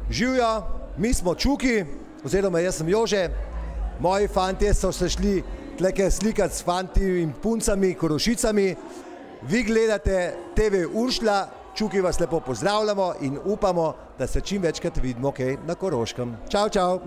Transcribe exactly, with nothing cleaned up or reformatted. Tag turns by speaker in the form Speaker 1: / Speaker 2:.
Speaker 1: Živjo, mi smo Čuki, oziroma jaz sem Jože. Moji fantje so se šli tleke slikati s fanti in puncami, Korošicami. Vi gledate te ve Uršlja, Čuki vas lepo pozdravljamo in upamo, da se čim večkrat vidimo kaj na Koroškem. Čau, čau!